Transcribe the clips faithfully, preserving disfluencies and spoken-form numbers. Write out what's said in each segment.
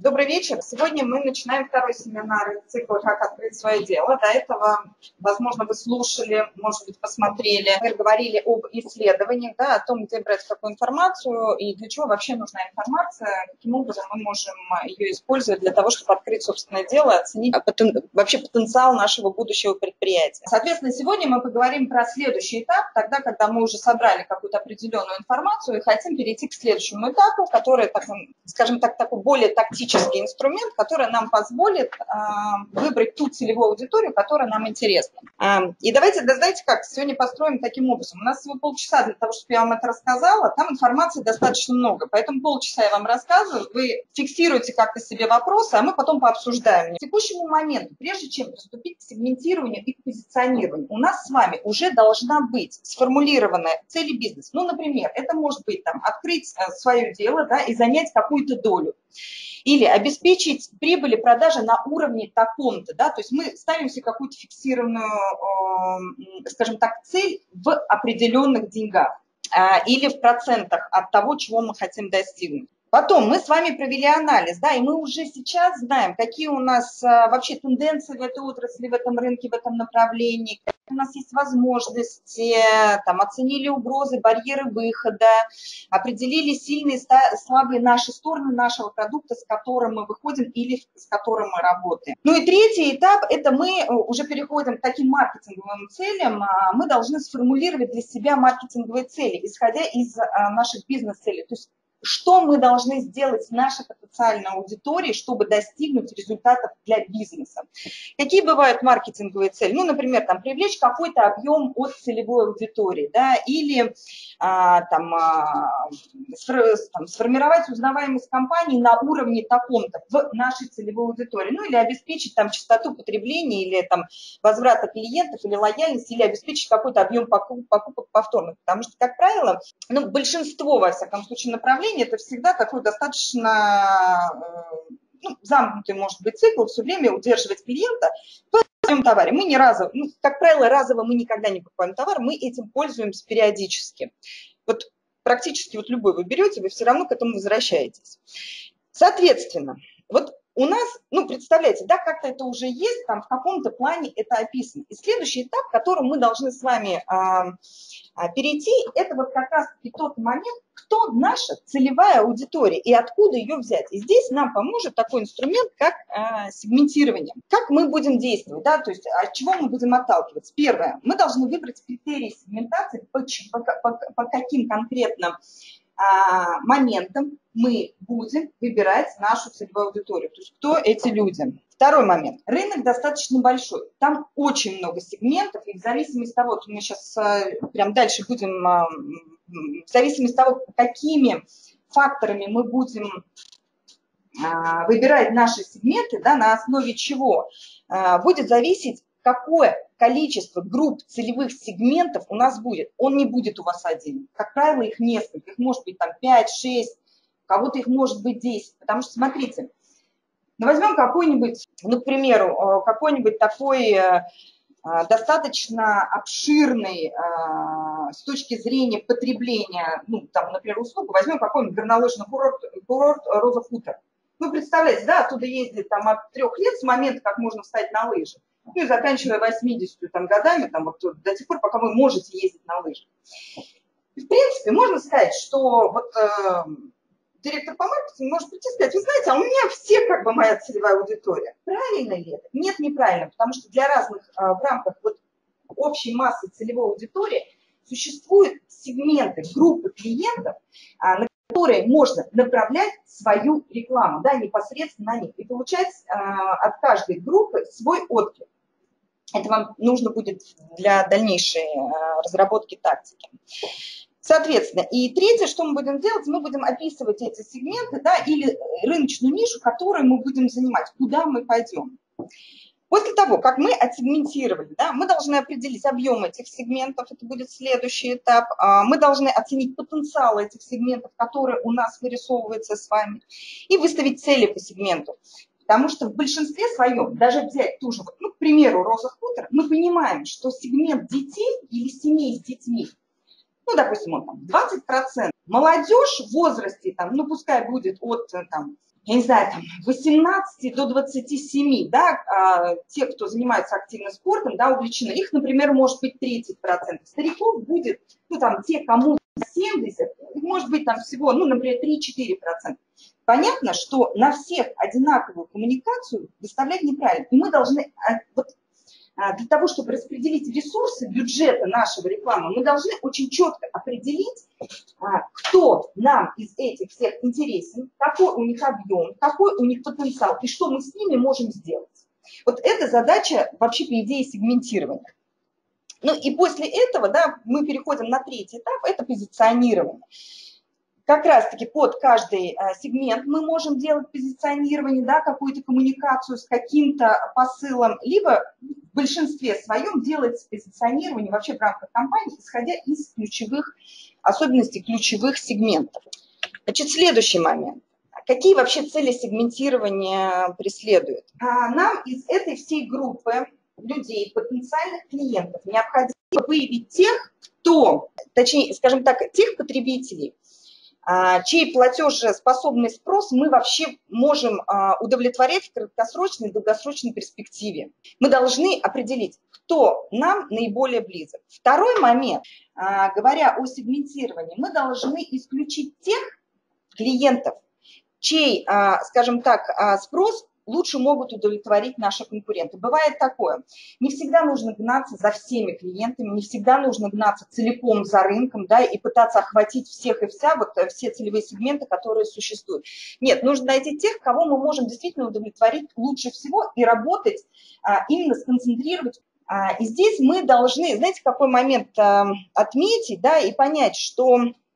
Добрый вечер. Сегодня мы начинаем второй семинар из цикла «Как открыть свое дело». До этого, возможно, вы слушали, может быть, посмотрели. Мы говорили об исследованиях, да, о том, где брать какую информацию и для чего вообще нужна информация, каким образом мы можем ее использовать для того, чтобы открыть собственное дело, оценить потен... вообще потенциал нашего будущего предприятия. Соответственно, сегодня мы поговорим про следующий этап, тогда, когда мы уже собрали какую-то определенную информацию и хотим перейти к следующему этапу, который, так, скажем так, такой более тактический инструмент, который нам позволит э, выбрать ту целевую аудиторию, которая нам интересна. Э, и давайте, да, знаете как, сегодня построим таким образом. У нас всего полчаса для того, чтобы я вам это рассказала. Там информации достаточно много, поэтому полчаса я вам рассказываю. Вы фиксируете как-то себе вопросы, а мы потом пообсуждаем. К текущему моменту, прежде чем приступить к сегментированию и к позиционированию, у нас с вами уже должна быть сформулированная цель бизнеса. Ну, например, это может быть там, открыть э, свое дело, да, и занять какую-то долю. Или обеспечить прибыль и продажи на уровне таком-то, да, то есть мы ставим себе какую-то фиксированную, э, скажем так, цель в определенных деньгах э, или в процентах от того, чего мы хотим достигнуть. Потом мы с вами провели анализ, да, и мы уже сейчас знаем, какие у нас а, вообще тенденции в этой отрасли, в этом рынке, в этом направлении, какие у нас есть возможности, там, оценили угрозы, барьеры выхода, определили сильные, слабые наши стороны нашего продукта, с которым мы выходим или с которым мы работаем. Ну и третий этап, это мы уже переходим к таким маркетинговым целям, мы должны сформулировать для себя маркетинговые цели, исходя из наших бизнес-целей, то есть что мы должны сделать в нашей потенциальной аудитории, чтобы достигнуть результатов для бизнеса. Какие бывают маркетинговые цели? Ну, например, там, привлечь какой-то объем от целевой аудитории, да, или а, там, а, там, сформировать узнаваемость компании на уровне таком-то в нашей целевой аудитории, ну, или обеспечить там частоту потребления, или там возврата клиентов, или лояльность, или обеспечить какой-то объем покупок, покупок повторных, потому что, как правило, ну, большинство, во всяком случае, направлений это всегда такой достаточно ну, замкнутый, может быть, цикл, все время удерживать клиента в своем товаре. Мы ни разу, ну, как правило, разово мы никогда не покупаем товар, мы этим пользуемся периодически. Вот практически вот любой вы берете, вы все равно к этому возвращаетесь. Соответственно, вот у нас, ну, представляете, да, как-то это уже есть, там в каком-то плане это описано. И следующий этап, к которому мы должны с вами а, а, перейти, это вот как раз и тот момент, кто наша целевая аудитория и откуда ее взять. И здесь нам поможет такой инструмент, как а, сегментирование. Как мы будем действовать, да, то есть от чего мы будем отталкиваться. Первое, мы должны выбрать критерии сегментации, по, по, по, по каким конкретно моментом мы будем выбирать нашу целевую аудиторию, то есть кто эти люди. Второй момент. Рынок достаточно большой, там очень много сегментов, и в зависимости от того, вот мы сейчас прям дальше будем, в зависимости от того, какими факторами мы будем выбирать наши сегменты, да, на основе чего будет зависеть, какое количество групп целевых сегментов у нас будет. Он не будет у вас один. Как правило, их несколько. Их может быть там пять-шесть, у кого-то их может быть десять. Потому что, смотрите, ну, возьмем какой-нибудь, ну, к примеру, какой-нибудь такой э, достаточно обширный э, с точки зрения потребления, ну, там, например, услугу, возьмем какой-нибудь горнолыжный курорт, курорт Роза Хутор. Ну, представляете, да, оттуда ездит там от трех лет с момента, как можно встать на лыжи, ну и заканчивая восьмидесятью там, годами, там, вот, до тех пор, пока вы можете ездить на лыжах. В принципе, можно сказать, что вот, э, директор по маркетингу может прийти и сказать, вы знаете, а у меня все как бы моя целевая аудитория. Правильно ли это? Нет, неправильно, потому что для разных э, в рамках вот, общей массы целевой аудитории существуют сегменты, группы клиентов, э, на которые можно направлять свою рекламу, да, непосредственно на них, и получать э, от каждой группы свой отклик. Это вам нужно будет для дальнейшей э, разработки тактики. Соответственно, и третье, что мы будем делать, мы будем описывать эти сегменты, да, или рыночную нишу, которую мы будем занимать, куда мы пойдем. После того, как мы отсегментировали, да, мы должны определить объем этих сегментов, это будет следующий этап. Мы должны оценить потенциал этих сегментов, которые у нас вырисовываются с вами, и выставить цели по сегменту. Потому что в большинстве своем, даже взять ту же, ну, к примеру, Роза Хутор, мы понимаем, что сегмент детей или семей с детьми, ну, допустим, он там двадцать процентов. Молодежь в возрасте, там, ну, пускай будет от там, я не знаю, там, восемнадцати до двадцати семи, да, а, те, кто занимается активно спортом, да, увлечены, их, например, может быть тридцать процентов. Стариков будет, ну, там, те, кому семьдесят, может быть, там всего, ну, например, три-четыре процента. Понятно, что на всех одинаковую коммуникацию выставлять неправильно. И мы должны, вот, для того, чтобы распределить ресурсы бюджета нашего рекламы, мы должны очень четко определить, кто нам из этих всех интересен, какой у них объем, какой у них потенциал и что мы с ними можем сделать. Вот это задача вообще, по идее, сегментирования. Ну и после этого, да, мы переходим на третий этап, это позиционирование. Как раз-таки под каждый сегмент мы можем делать позиционирование, да, какую-то коммуникацию с каким-то посылом, либо в большинстве своем делать позиционирование вообще в рамках компании, исходя из ключевых особенностей ключевых сегментов. Значит, следующий момент. Какие вообще цели сегментирования преследуют? Нам из этой всей группы людей, потенциальных клиентов, необходимо выявить тех, кто, точнее, скажем так, тех потребителей, чей платежеспособный спрос мы вообще можем удовлетворять в краткосрочной и долгосрочной перспективе. Мы должны определить, кто нам наиболее близок. Второй момент, говоря о сегментировании, мы должны исключить тех клиентов, чей, скажем так, спрос лучше могут удовлетворить наши конкуренты. Бывает такое. Не всегда нужно гнаться за всеми клиентами, не всегда нужно гнаться целиком за рынком, да, и пытаться охватить всех и вся, вот все целевые сегменты, которые существуют. Нет, нужно найти тех, кого мы можем действительно удовлетворить лучше всего и работать, а, именно сконцентрировать. А, и здесь мы должны, знаете, какой момент а, отметить, да, и понять, что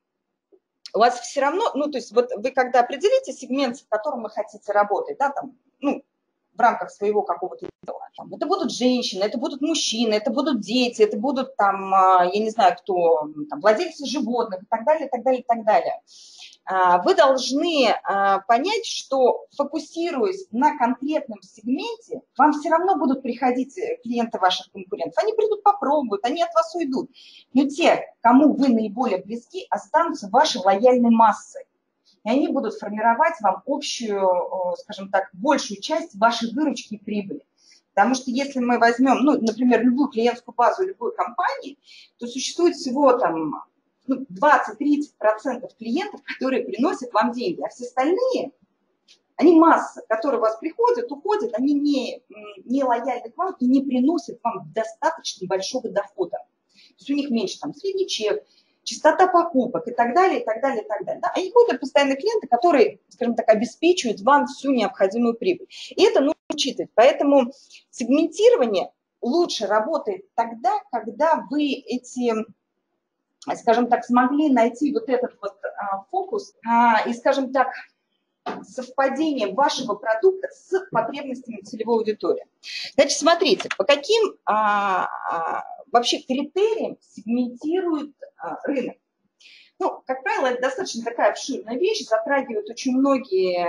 у вас все равно, ну, то есть вот вы когда определите сегмент, с которым вы хотите работать, да, там, ну, в рамках своего какого-то дела, там, это будут женщины, это будут мужчины, это будут дети, это будут там, я не знаю, кто, там, владельцы животных и так далее, и так далее, и так далее. Вы должны понять, что, фокусируясь на конкретном сегменте, вам все равно будут приходить клиенты ваших конкурентов. Они придут, попробуют, они от вас уйдут. Но те, кому вы наиболее близки, останутся вашей лояльной массой. И они будут формировать вам общую, скажем так, большую часть вашей выручки и прибыли. Потому что если мы возьмем, ну, например, любую клиентскую базу любой компании, то существует всего там двадцать-тридцать процентов клиентов, которые приносят вам деньги, а все остальные, они масса, которые у вас приходят, уходят, они не, не лояльны к вам и не приносят вам достаточно большого дохода. То есть у них меньше там средний чек, частота покупок и так далее, и так далее, и так далее. Да? Они будут постоянные клиенты, которые, скажем так, обеспечивают вам всю необходимую прибыль. И это нужно учитывать. Поэтому сегментирование лучше работает тогда, когда вы эти, скажем так, смогли найти вот этот вот а, фокус а, и, скажем так, совпадение вашего продукта с потребностями целевой аудитории. Значит, смотрите, по каким а, а, вообще критериям сегментирует а, рынок. Ну, как правило, это достаточно такая обширная вещь, затрагивает очень многие,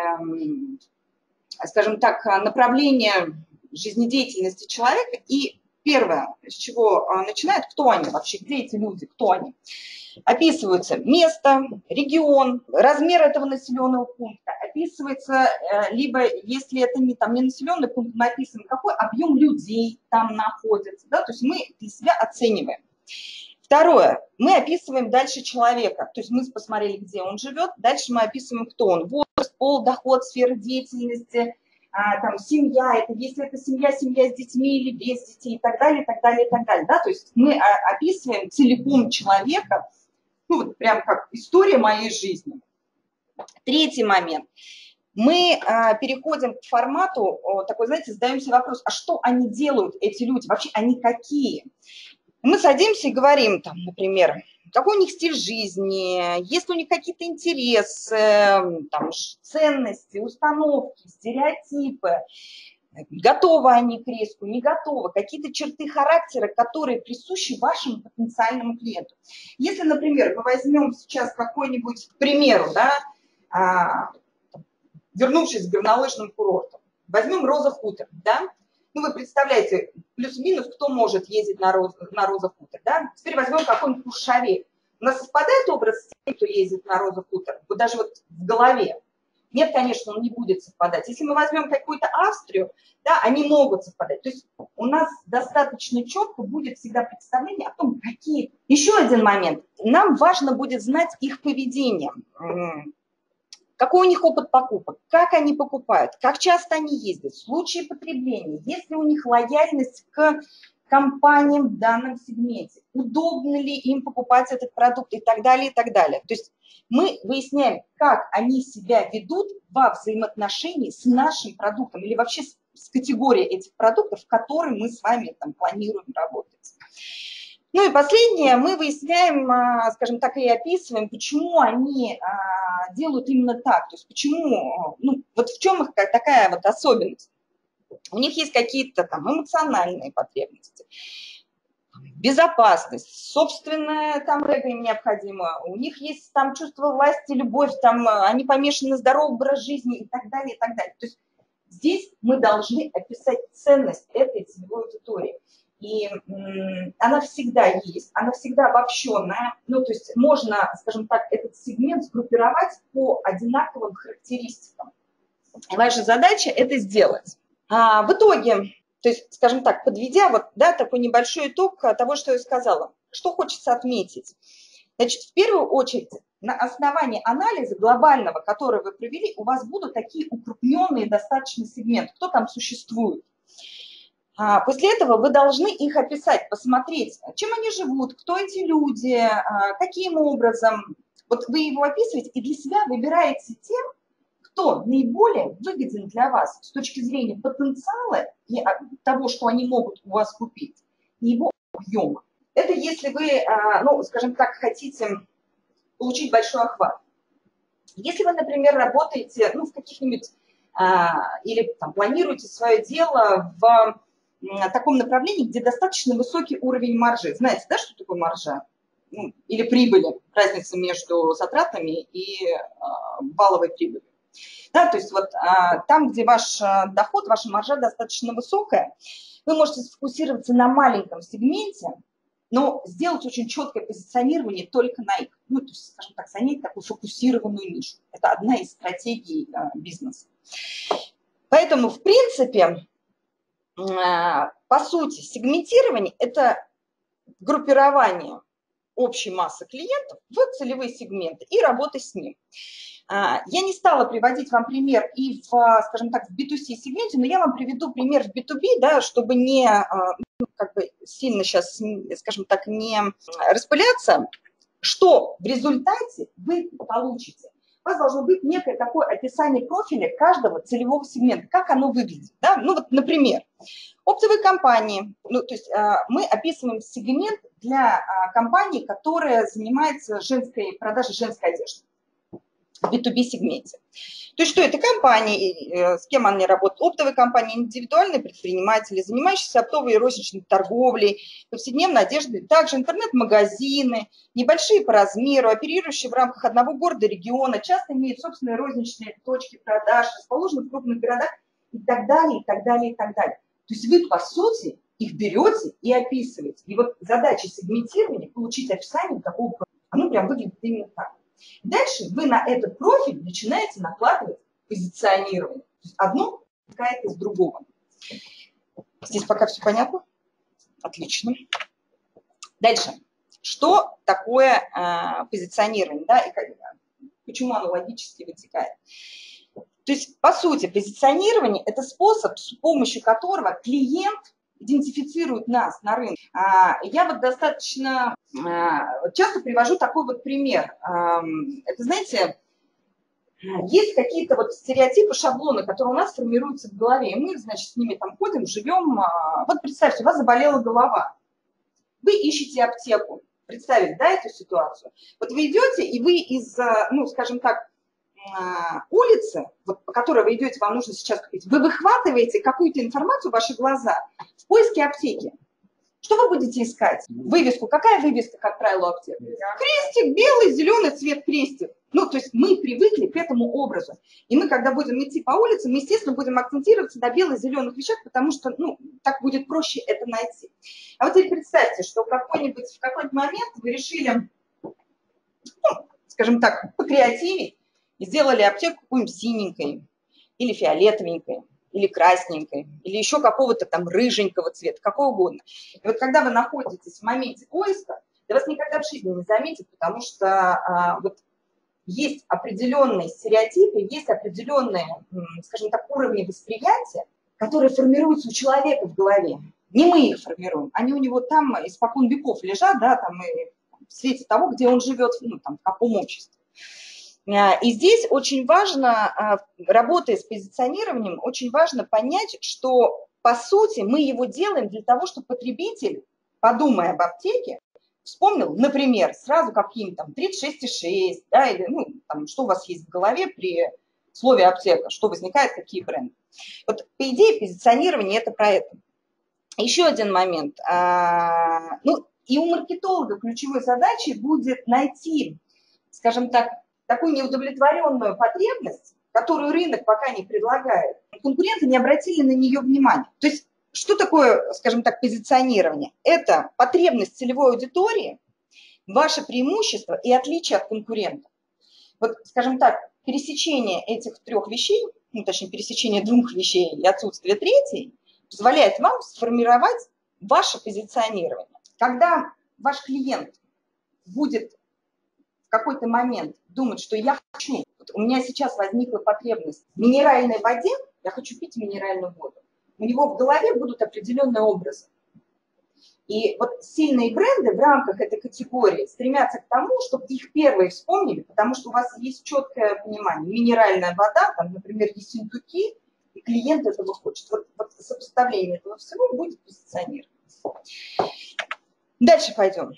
скажем так, направления жизнедеятельности человека. И первое, с чего начинают, кто они вообще, где эти люди, кто они. Описываются место, регион, размер этого населенного пункта, описывается, либо если это не, там, не населенный пункт, написано, какой объем людей там находится, да, то есть мы для себя оцениваем. Второе, мы описываем дальше человека, то есть мы посмотрели, где он живет, дальше мы описываем, кто он, возраст, пол, доход, сфера деятельности, а, там, семья, это, если это семья, семья с детьми или без детей и так далее, и так далее, и так далее, да, то есть мы описываем целиком человека, ну, вот прям как история моей жизни. Третий момент. Мы а, переходим к формату, о, такой, знаете, задаем себе вопрос, а что они делают, эти люди, вообще они какие? Мы садимся и говорим, там, например, какой у них стиль жизни, есть ли у них какие-то интересы, там, ценности, установки, стереотипы. Готовы они к риску, не готовы, какие-то черты характера, которые присущи вашему потенциальному клиенту. Если, например, мы возьмем сейчас какой-нибудь, к примеру, да, а, вернувшись к горнолыжным курортам, возьмем Роза Хутор, да, ну вы представляете, плюс-минус, кто может ездить на Роза, на Роза Хутор, да, теперь возьмем какой-нибудь Куршавель. У нас совпадает образ с тем, кто ездит на Роза Хутор, вот даже вот в голове. Нет, конечно, он не будет совпадать. Если мы возьмем какую-то Австрию, да, они могут совпадать. То есть у нас достаточно четко будет всегда представление о том, какие... Еще один момент. Нам важно будет знать их поведение. Какой у них опыт покупок, как они покупают, как часто они ездят, случаи потребления, есть ли у них лояльность к компаниям в данном сегменте, удобно ли им покупать этот продукт и так далее, и так далее. То есть мы выясняем, как они себя ведут во взаимоотношении с нашим продуктом или вообще с, с категорией этих продуктов, в которые мы с вами там планируем работать. Ну и последнее, мы выясняем, скажем так, и описываем, почему они делают именно так, то есть почему, ну, вот в чем их такая вот особенность. У них есть какие-то там эмоциональные потребности, безопасность, собственное там эго им необходимо, у них есть там чувство власти, любовь, там они помешаны на здоровый образ жизни и так далее, и так далее. То есть здесь мы должны описать ценность этой целевой аудитории. И она всегда есть, она всегда обобщенная, ну, то есть можно, скажем так, этот сегмент сгруппировать по одинаковым характеристикам. И ваша задача это сделать. А в итоге, то есть, скажем так, подведя вот, да, такой небольшой итог того, что я сказала, что хочется отметить. Значит, в первую очередь, на основании анализа глобального, который вы провели, у вас будут такие укрупненные достаточно сегменты, кто там существует. После этого вы должны их описать, посмотреть, чем они живут, кто эти люди, каким образом. Вот вы его описываете и для себя выбираете тем, кто наиболее выгоден для вас с точки зрения потенциала и того, что они могут у вас купить, и его объема. Это если вы, ну, скажем так, хотите получить большой охват. Если вы, например, работаете ну, в каких-нибудь или там, планируете свое дело в таком направлении, где достаточно высокий уровень маржи. Знаете, да, что такое маржа? Ну, или прибыли, разница между затратами и э, валовой прибылью. Да, то есть вот э, там, где ваш доход, ваша маржа достаточно высокая, вы можете сфокусироваться на маленьком сегменте, но сделать очень четкое позиционирование только на их. Ну, то есть, скажем так, занять такую фокусированную нишу. Это одна из стратегий э, бизнеса. Поэтому, в принципе, по сути, сегментирование – это группирование общей массы клиентов в целевые сегменты и работа с ним. Я не стала приводить вам пример и в, скажем так, в би ту си сегменте, но я вам приведу пример в би ту би, да, чтобы не ну, как бы сильно сейчас, скажем так, не распыляться, что в результате вы получите. У вас должно быть некое такое описание профиля каждого целевого сегмента, как оно выглядит. Да? Ну вот, например, оптовые компании, ну, то есть э, мы описываем сегмент для э, компании, которая занимается женской, продажей женской одежды в би ту би сегменте. То есть что это компании, э, с кем они работают? Оптовые компании, индивидуальные предприниматели, занимающиеся оптовой и розничной торговлей, повседневной одеждой, также интернет-магазины, небольшие по размеру, оперирующие в рамках одного города, региона, часто имеют собственные розничные точки продаж, расположены в крупных городах и так далее, и так далее, и так далее. То есть вы, по сути, их берете и описываете. И вот задача сегментирования – получить описание такого профиля. Оно прям выглядит именно так. Дальше вы на этот профиль начинаете накладывать позиционирование. То есть одно вытекает из другого. Здесь пока все понятно? Отлично. Дальше. Что такое э, позиционирование? Да, и как, почему оно логически вытекает? То есть, по сути, позиционирование – это способ, с помощью которого клиент идентифицирует нас на рынке. Я вот достаточно часто привожу такой вот пример. Это, знаете, есть какие-то вот стереотипы, шаблоны, которые у нас формируются в голове, и мы, значит, с ними там ходим, живем. Вот представьте, у вас заболела голова. Вы ищете аптеку. Представить, да, эту ситуацию. Вот вы идете, и вы из, ну, скажем так, улицы, вот, по которой вы идете, вам нужно сейчас купить, вы выхватываете какую-то информацию в ваши глаза в поиске аптеки. Что вы будете искать? Вывеску. Какая вывеска, как правило, у аптеки? Крестик, белый, зеленый цвет крестик. Ну, то есть мы привыкли к этому образу. И мы, когда будем идти по улице, мы, естественно, будем акцентироваться на белых-зеленых вещах, потому что, ну, так будет проще это найти. А вот теперь представьте, что в какой-нибудь, в какой-то момент вы решили, ну, скажем так, покреативить, и сделали аптеку какой-нибудь синенькой, или фиолетовенькой, или красненькой, или еще какого-то там рыженького цвета, какого угодно. И вот когда вы находитесь в моменте поиска, да вас никогда в жизни не заметят, потому что а, вот есть определенные стереотипы, есть определенные, скажем так, уровни восприятия, которые формируются у человека в голове. Не мы их формируем, они у него там испокон веков лежат, да, там и в свете того, где он живет, ну, там, в каком обществе. И здесь очень важно, работая с позиционированием, очень важно понять, что, по сути, мы его делаем для того, чтобы потребитель, подумая об аптеке, вспомнил, например, сразу каким там тридцать шесть и шесть, да, или ну, там, что у вас есть в голове при слове аптека, что возникает, какие бренды. Вот, по идее, позиционирование – это про это. Еще один момент. А, ну, и у маркетолога ключевой задачей будет найти, скажем так, такую неудовлетворенную потребность, которую рынок пока не предлагает. Конкуренты не обратили на нее внимания. То есть, что такое, скажем так, позиционирование? Это потребность целевой аудитории, ваше преимущество и отличие от конкурентов. Вот, скажем так, пересечение этих трех вещей, ну, точнее, пересечение двух вещей и отсутствие третьей, позволяет вам сформировать ваше позиционирование. Когда ваш клиент будет в какой-то момент думать, что я хочу, вот у меня сейчас возникла потребность в минеральной воде, я хочу пить минеральную воду, у него в голове будут определенные образы. И вот сильные бренды в рамках этой категории стремятся к тому, чтобы их первые вспомнили, потому что у вас есть четкое понимание. Минеральная вода, там, например, ессентуки, и клиент этого хочет. Вот, вот сопоставление этого всего будет позиционироваться. Дальше пойдем.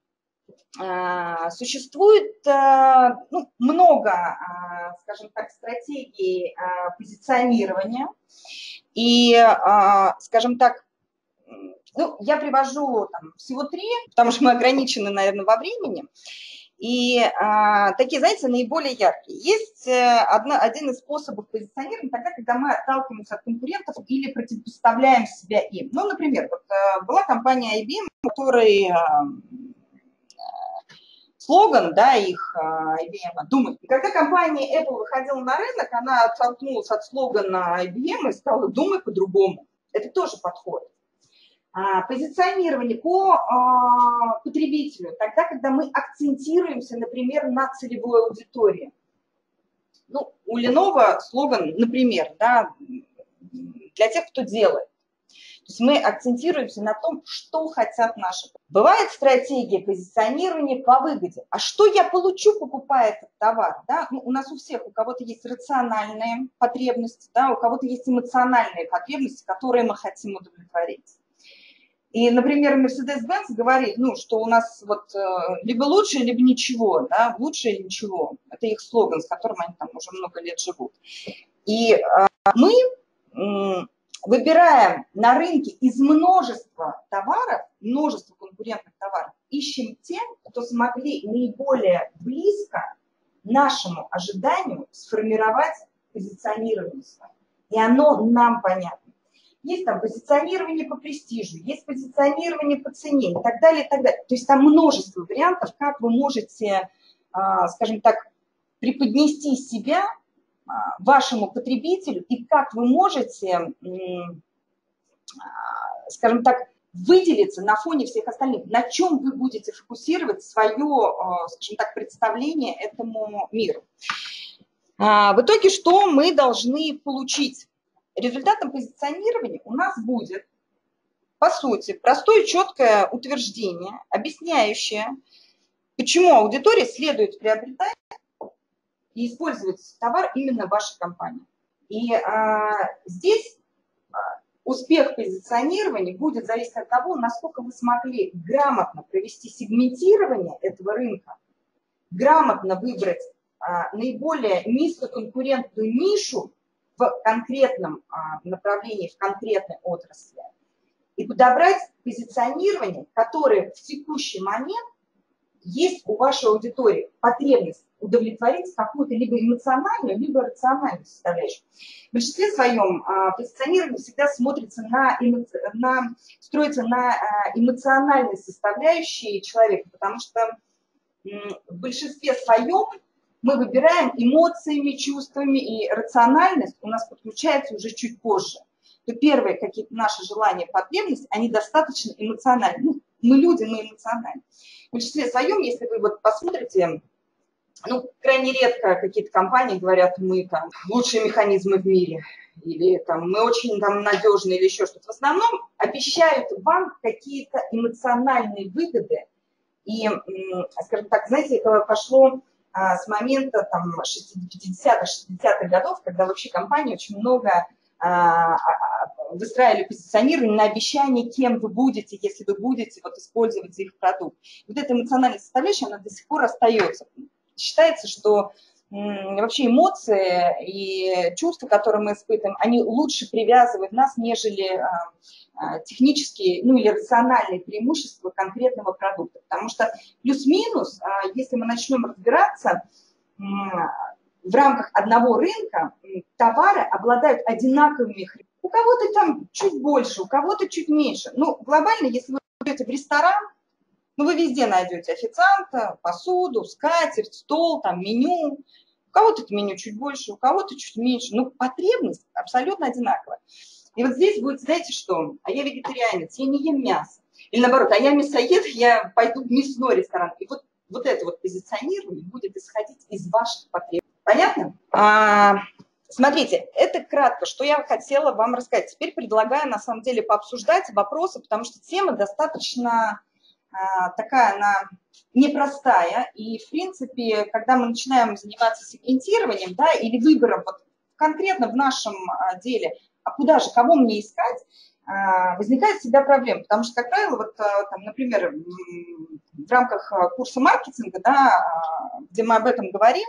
Существует ну, много, скажем так, стратегий позиционирования. И, скажем так, ну, я привожу там, всего три, потому что мы ограничены, наверное, во времени. И а, такие, знаете, наиболее яркие. Есть одна, один из способов позиционирования тогда, когда мы отталкиваемся от конкурентов или противопоставляем себя им. Ну, например, вот, была компания ай би эм, у которой а, слоган, да, их ай би эм «Думай». И когда компания Apple выходила на рынок, она оттолкнулась от слогана ай би эм и сказала «Думай по-другому». Это тоже подход. Позиционирование по а, потребителю, тогда, когда мы акцентируемся, например, на целевой аудитории. Ну, у Lenovo слоган, например, да, для тех, кто делает. То есть мы акцентируемся на том, что хотят наши. Бывает стратегия позиционирования по выгоде. А что я получу, покупая этот товар? Да? Ну, у нас у всех, у кого-то есть рациональные потребности, да, у кого-то есть эмоциональные потребности, которые мы хотим удовлетворить. И, например, Mercedes-Benz говорит, ну, что у нас вот либо лучше, либо ничего, да, лучше или ничего. Это их слоган, с которым они там уже много лет живут. И а, мы м, выбираем на рынке из множества товаров, множества конкурентных товаров, ищем те, кто смогли наиболее близко нашему ожиданию сформировать позиционирование свое. И оно нам понятно. Есть там позиционирование по престижу, есть позиционирование по цене и так далее, и так далее. То есть там множество вариантов, как вы можете, скажем так, преподнести себя вашему потребителю и как вы можете, скажем так, выделиться на фоне всех остальных, на чем вы будете фокусировать свое, скажем так, представление этому миру. В итоге что мы должны получить? Результатом позиционирования у нас будет, по сути, простое четкое утверждение, объясняющее, почему аудитории следует приобретать и использовать товар именно вашей компании. И а, здесь а, успех позиционирования будет зависеть от того, насколько вы смогли грамотно провести сегментирование этого рынка, грамотно выбрать а, наиболее низкоконкурентную нишу в конкретном а, направлении, в конкретной отрасли, и подобрать позиционирование, которое в текущий момент есть у вашей аудитории, потребность удовлетворить какую-то либо эмоциональную, либо рациональную составляющую. В большинстве своем а, позиционирование всегда смотрится на, эмоци... на строится на а, эмоциональной составляющей человека, потому что м, в большинстве своем мы выбираем эмоциями, чувствами, и рациональность у нас подключается уже чуть позже. То первые какие-то наши желания, потребности, они достаточно эмоциональны. Ну, мы люди, мы эмоциональны. В большинстве своем, если вы вот посмотрите, ну, крайне редко какие-то компании говорят, мы там лучшие механизмы в мире, или там мы очень там надежные, или еще что-то. В основном обещают вам какие-то эмоциональные выгоды. И, скажем так, знаете, это пошло а, с момента там пятидесятых, шестидесятых годов, когда вообще компании очень много а, выстраивали позиционирование на обещание, кем вы будете, если вы будете вот, использовать их продукт. Вот эта эмоциональная составляющая, она до сих пор остается. Считается, что м, вообще эмоции и чувства, которые мы испытываем, они лучше привязывают нас, нежели а, а, технические, ну или рациональные преимущества конкретного продукта. Потому что плюс-минус, а, если мы начнем разбираться, м, в рамках одного рынка м, товары обладают одинаковыми характеристиками. У кого-то там чуть больше, у кого-то чуть меньше. Ну, глобально, если вы идете в ресторан, ну, вы везде найдете официанта, посуду, скатерть, стол, там, меню. У кого-то это меню чуть больше, у кого-то чуть меньше. Но потребность абсолютно одинаковая. И вот здесь будет, знаете что, а я вегетарианец, я не ем мясо. Или наоборот, а я мясоед, я пойду в мясной ресторан. И вот, вот это вот позиционирование будет исходить из ваших потребностей. Понятно? А, смотрите, это кратко, что я хотела вам рассказать. Теперь предлагаю, на самом деле, пообсуждать вопросы, потому что тема достаточно... такая она непростая, и, в принципе, когда мы начинаем заниматься сегментированием, да, или выбором вот, конкретно в нашем деле, а куда же, кого мне искать, возникает всегда проблема, потому что, как правило, вот, там, например, в рамках курса маркетинга, да, где мы об этом говорим,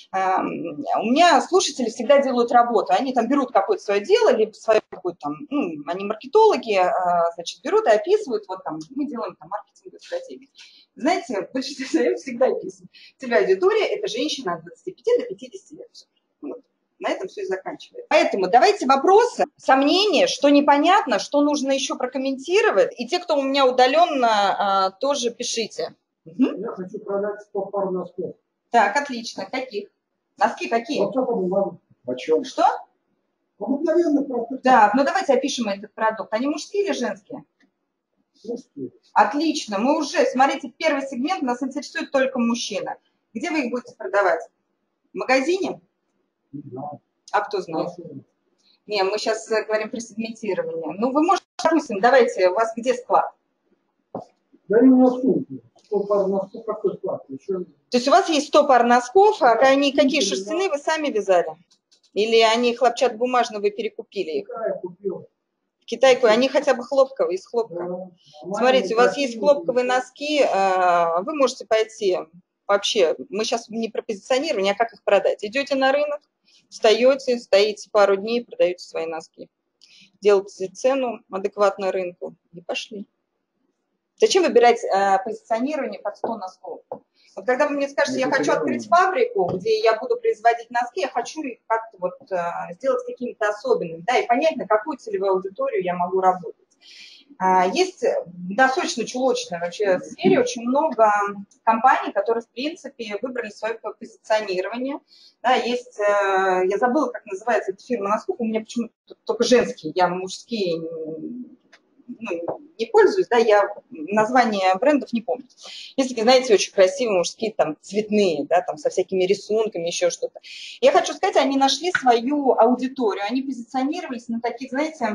у меня слушатели всегда делают работу, они там берут какое-то свое дело, либо свое какое-то там, ну, они маркетологи, значит, берут и описывают, вот там, мы делаем там маркетинговую стратегию. Знаете, в большинстве своем всегда описано. Целевая аудитория – это женщина от двадцати пяти до пятидесяти лет. Вот. На этом все и заканчивается. Поэтому давайте вопросы, сомнения, что непонятно, что нужно еще прокомментировать. И те, кто у меня удаленно, тоже пишите. Я хочу продать сто пар носков. Так, отлично. Каких? Носки какие? Почем? Что? Обыкновенный продукт. Да, ну давайте опишем этот продукт. Они мужские или женские? Мужские. Отлично. Мы уже, смотрите, первый сегмент нас интересует только мужчина. Где вы их будете продавать? В магазине? Да. А кто знает? Не, мы сейчас говорим про сегментирование. Ну, вы можете, допустим, давайте, у вас где склад? Да у меня сумки. сто пар носков, какой склад? Еще... То есть у вас есть сто пар носков, а они какие шерстяные вы сами вязали? Или они хлопчатобумажные, вы перекупили их? Да, я купил. Китайку, они хотя бы хлопковые, из хлопка. Да. Смотрите, у вас есть хлопковые носки, вы можете пойти, вообще, мы сейчас не про позиционирование, а как их продать. Идете на рынок, встаете, стоите пару дней, продаете свои носки. Делаете цену адекватно рынку и пошли. Зачем выбирать позиционирование под сто носков? Вот когда вы мне скажете, я хочу открыть фабрику, где я буду производить носки, я хочу их как-то вот сделать какими-то особенными, да, и понять, на какую целевую аудиторию я могу работать. Есть в носочно-чулочной вообще сфере очень много компаний, которые, в принципе, выбрали свое позиционирование. Да, есть, я забыла, как называется эта фирма носков, у меня почему-то только женские, я мужские ну, не пользуюсь, да, я название брендов не помню. Есть такие, знаете, очень красивые мужские, там, цветные, да, там, со всякими рисунками, еще что-то. Я хочу сказать, они нашли свою аудиторию, они позиционировались на таких, знаете,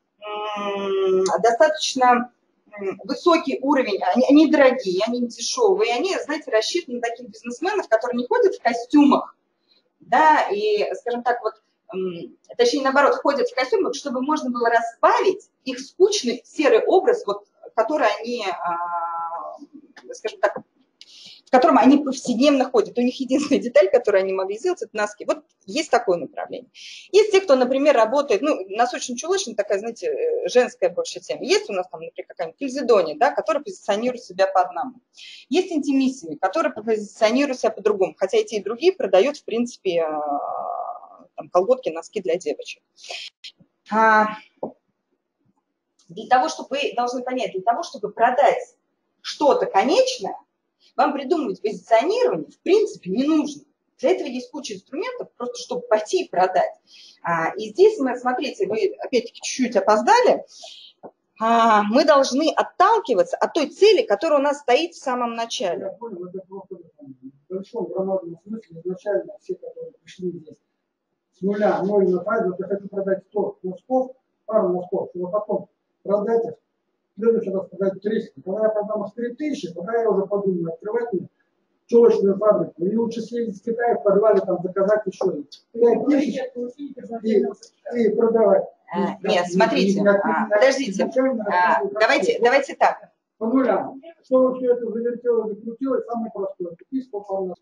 достаточно высокий уровень, они, они дорогие, они дешевые, они, знаете, рассчитаны на таких бизнесменов, которые не ходят в костюмах, да, и, скажем так, вот, точнее, наоборот, ходят в костюмах, чтобы можно было разбавить их скучный серый образ, вот, который они, скажем так, в котором они повседневно ходят. У них единственная деталь, которую они могли сделать, это носки. Вот есть такое направление. Есть те, кто, например, работает, ну, носочно-чулочная такая, знаете, женская больше тема. Есть у нас там, например, какая-нибудь Кельзидония, да, которая позиционирует себя по одному. Есть Интимиссими, которая позиционирует себя по-другому. Хотя и те, и другие продают, в принципе, там, колготки, носки для девочек. А для того, чтобы вы должны понять, для того, чтобы продать что-то конечное, вам придумывать позиционирование, в принципе, не нужно. Для этого есть куча инструментов, просто чтобы пойти и продать. И здесь мы, смотрите, вы опять-таки чуть-чуть опоздали, мы должны отталкиваться от той цели, которая у нас стоит в самом начале. Я понял, это просто в большом громадном смысле изначально все, которые пришли здесь с нуля, ноль на фазе, я хочу продать сто носков, пару носков, чтобы потом продать их, в следующий раз продать триста. Когда я продам их три тысячи, тогда я уже подумаю, открывать мне челочную фабрику. Или лучше съездить в Китай, в подвале там заказать еще пять тысяч и, и продавать. А, нет, смотрите, а, подождите, а, давайте, давайте так. По нулям. Чтобы все это завертело, закрутилось, самое простое. Купи сколько у нас.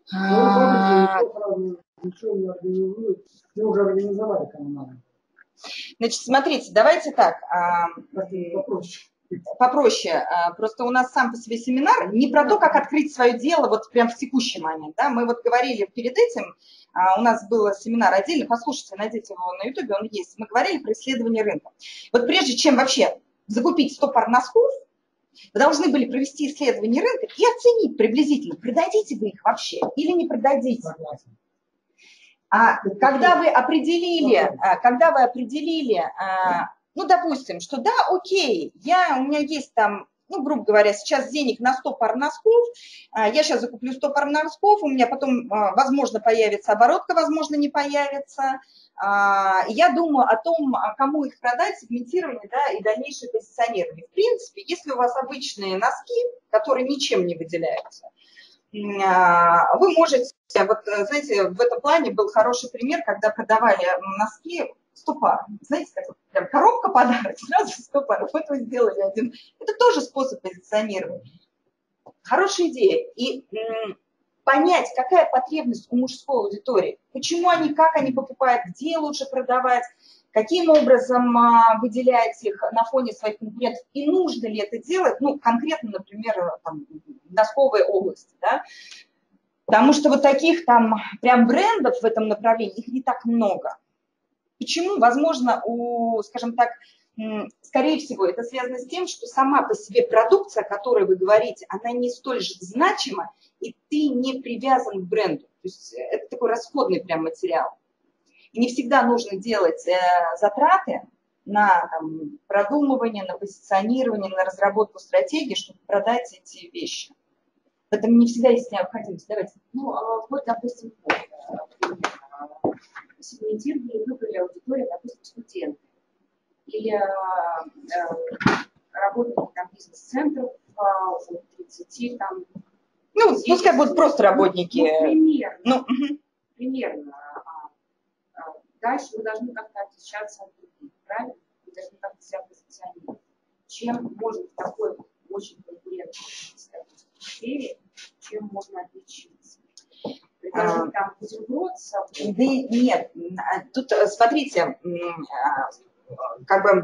Ничего не организует. Все уже организовали, кому надо. Значит, смотрите, давайте так. Попроще. Попроще. Просто у нас сам по себе семинар не про то, как открыть свое дело вот прям в текущий момент. Да? Мы вот говорили перед этим, у нас был семинар отдельно, послушайте, найдите его на ютубе, он есть. Мы говорили про исследование рынка. Вот прежде чем вообще закупить сто пар носков, вы должны были провести исследование рынка и оценить приблизительно, продадите вы их вообще или не продадите. А когда вы определили, когда вы определили, ну, допустим, что да, окей, я, у меня есть там, ну, грубо говоря, сейчас денег на сто пар носков, я сейчас закуплю сто пар носков, у меня потом, возможно, появится оборотка, возможно, не появится. Я думаю о том, кому их продать, сегментирование, да, и дальнейшее позиционирование. В принципе, если у вас обычные носки, которые ничем не выделяются, вы можете, вот, знаете, в этом плане был хороший пример, когда продавали носки сто пар. Знаете, как прям коробка подарок, сразу сто пар, вот вы сделали один. Это тоже способ позиционирования. Хорошая идея. И м, понять, какая потребность у мужской аудитории, почему они, как они покупают, где лучше продавать, каким образом а, выделять их на фоне своих конкурентов, и нужно ли это делать, ну, конкретно, например, там, в носковой области, да, потому что вот таких там прям брендов в этом направлении, их не так много. Почему? Возможно, у, скажем так, скорее всего, это связано с тем, что сама по себе продукция, о которой вы говорите, она не столь же значима, и ты не привязан к бренду. То есть это такой расходный прям материал. И не всегда нужно делать э, затраты на там, продумывание, на позиционирование, на разработку стратегии, чтобы продать эти вещи. В этом не всегда есть необходимость. Давайте. Ну, вот, допустим, сегментировали, выбрали аудиторию, допустим, студенты или э, работники там, бизнес-центров от тридцати там. Ну, пускай будут просто работники. Ну, примерно. Ну, угу. Примерно. Дальше вы должны как-то отличаться от других, правильно? Вы должны как-то себя позиционировать. Чем может в такой очень конкурентной сфере, чем можно отличиться? Предложить там бутерброд с собой? Да нет, тут смотрите, как бы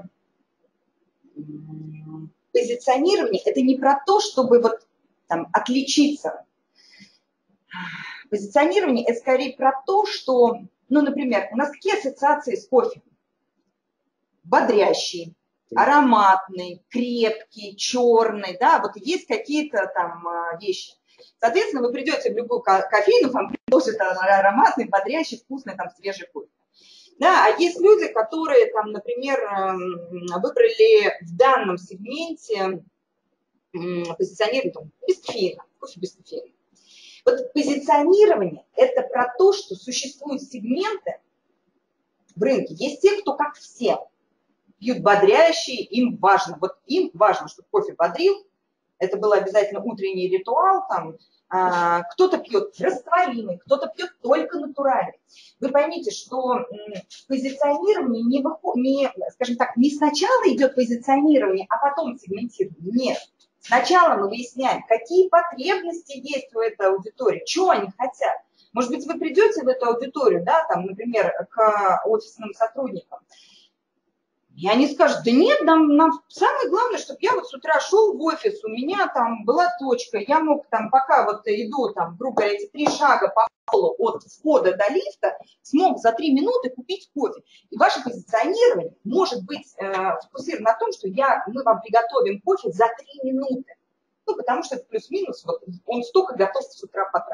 позиционирование это не про то, чтобы вот там отличиться. Позиционирование это скорее про то, что, ну, например, у нас какие ассоциации с кофе? Бодрящий, ароматный, крепкий, черный, да, вот есть какие-то там вещи. Соответственно, вы придете в любую кофейну, вам предложат ароматный, бодрящий, вкусный, там, свежий кофе. Да, а есть люди, которые, там, например, выбрали в данном сегменте позиционирование там, без кофеина, кофе без кофеина. Вот позиционирование – это про то, что существуют сегменты в рынке. Есть те, кто, как все, пьют бодрящие, им важно. Вот им важно, чтобы кофе бодрил. Это был обязательно утренний ритуал. Там, а, кто-то пьет растворимый, кто-то пьет только натуральный. Вы поймите, что позиционирование не, выход, не, скажем так, не сначала идет позиционирование, а потом сегментирование. Нет. Сначала мы выясняем, какие потребности есть у этой аудитории, что они хотят. Может быть, вы придете в эту аудиторию, да, там, например, к офисным сотрудникам, и они скажут, да нет, нам, нам самое главное, чтобы я вот с утра шел в офис, у меня там была точка, я мог там, пока вот иду, там, грубо говоря, эти три шага по полу от входа до лифта, смог за три минуты купить кофе. И ваше позиционирование может быть э, сфокусировано на том, что я, мы вам приготовим кофе за три минуты. Ну, потому что это плюс-минус, вот, он столько готов с утра потратить.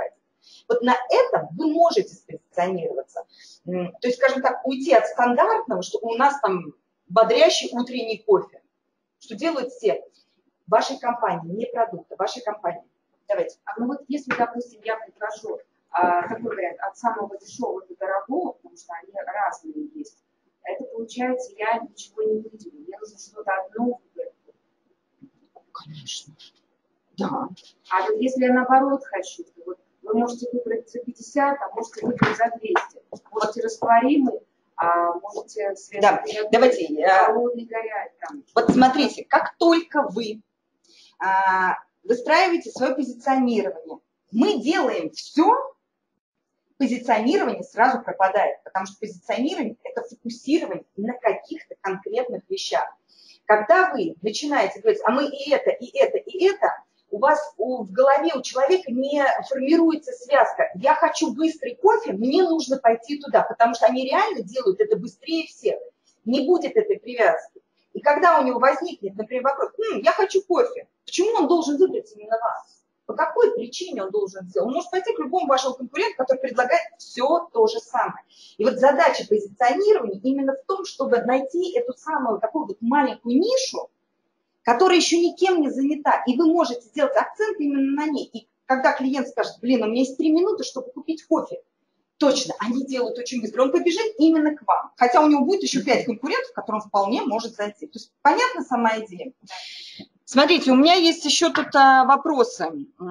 Вот на этом вы можете спозиционироваться. То есть, скажем так, уйти от стандартного, что у нас там бодрящий утренний кофе, что делают все. Вашей компании, не продукта, вашей компании. Давайте. А ну вот если, допустим, я предложу а, такой вариант от самого дешевого до дорогого, потому что они разные есть, это получается, я ничего не выделю. Мне нужно что-то одно выбрать. Конечно. Да. А вот если я наоборот хочу, то вот вы можете выбрать за пятьдесят, а можете выбрать за двести. Можете растворимый, а можете свежий. Да. Давайте. Холодный, горячий. Там. Вот смотрите, как только вы а, выстраиваете свое позиционирование, мы делаем все, позиционирование сразу пропадает, потому что позиционирование – это фокусирование на каких-то конкретных вещах. Когда вы начинаете говорить, а мы и это, и это, и это, у вас у, в голове у человека не формируется связка. Я хочу быстрый кофе, мне нужно пойти туда, потому что они реально делают это быстрее всех. Не будет этой привязки. И когда у него возникнет, например, вопрос, «М, я хочу кофе», почему он должен выбрать именно вас? По какой причине он должен сделать? Он может пойти к любому вашему конкуренту, который предлагает все то же самое. И вот задача позиционирования именно в том, чтобы найти эту самую такую вот маленькую нишу, которая еще никем не занята, и вы можете сделать акцент именно на ней. И когда клиент скажет, блин, у меня есть три минуты, чтобы купить кофе, точно, они делают очень быстро, он побежит именно к вам. Хотя у него будет еще пять конкурентов, которым вполне может зайти. То есть понятна сама идея? Смотрите, у меня есть еще тут а, вопросы.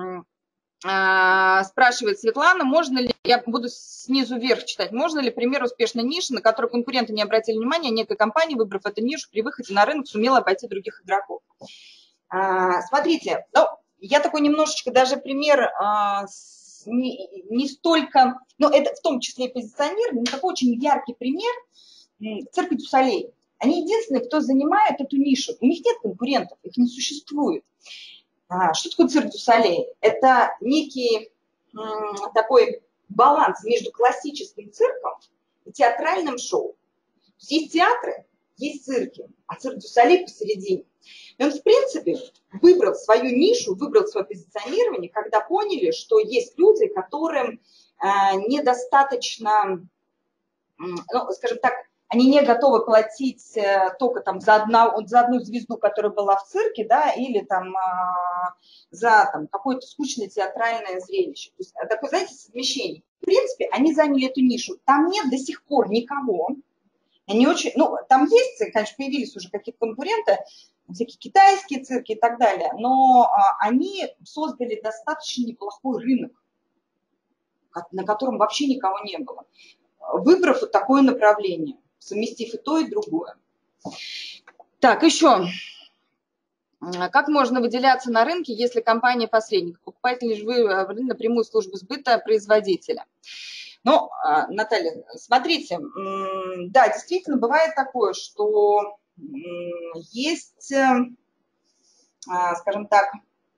А, спрашивает Светлана, можно ли, я буду снизу вверх читать, можно ли пример успешной ниши, на которую конкуренты не обратили внимания, а некая компания, выбрав эту нишу, при выходе на рынок сумела обойти других игроков? А, смотрите, ну, я такой немножечко даже пример а, с, не, не столько, ну, это в том числе и позиционирование, но такой очень яркий пример церковь дю Солей. Они единственные, кто занимает эту нишу. У них нет конкурентов, их не существует. А, что такое цирк дю Солей? Это некий м, такой баланс между классическим цирком и театральным шоу. Есть театры, есть цирки, а цирк дю Солей посередине. И он, в принципе, выбрал свою нишу, выбрал свое позиционирование, когда поняли, что есть люди, которым э, недостаточно, ну, скажем так, они не готовы платить э, только там за, одна, за одну звезду, которая была в цирке, да, или там э, за там, какое-то скучное театральное зрелище. То есть такое, знаете, совмещение. В принципе, они заняли эту нишу. Там нет до сих пор никого. Они очень, ну, там есть, конечно, появились уже какие-то конкуренты, всякие китайские цирки и так далее, но а, они создали достаточно неплохой рынок, на котором вообще никого не было, выбрав вот такое направление, совместив и то, и другое. Так, еще. Как можно выделяться на рынке, если компания посредник? Покупаете ли вы напрямую службу сбыта производителя? Ну, Наталья, смотрите, да, действительно бывает такое, что есть, скажем так,